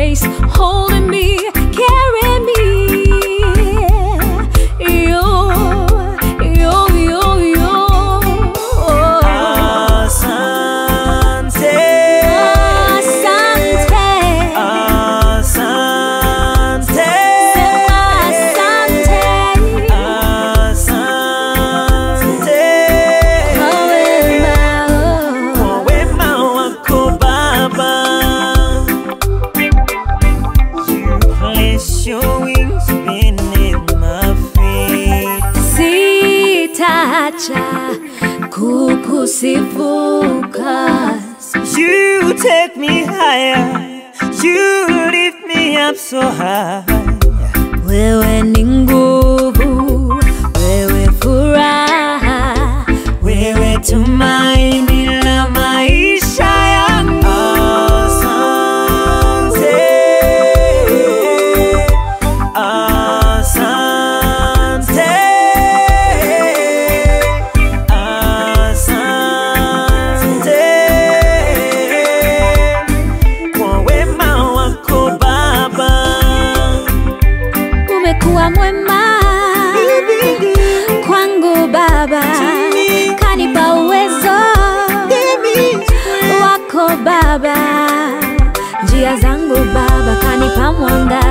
grace, holding me, carrying me. You. Asante, Asante, Asante, Asante, Asante. Kwa wema wako Baba, you place your wings beneath my feet. Sitaacha kukusifu, 'cause You take me higher, you lift me up so high. wewe ni nguvu, wewe furaha, Wewe tumaini la maisha yangu. Asante, Asante, Asante. Kwa wema wako Baba, umekuwa mwema kwangu Baba, kanipa uwezo wako Baba, njia zangu Baba, kanipa mwanga.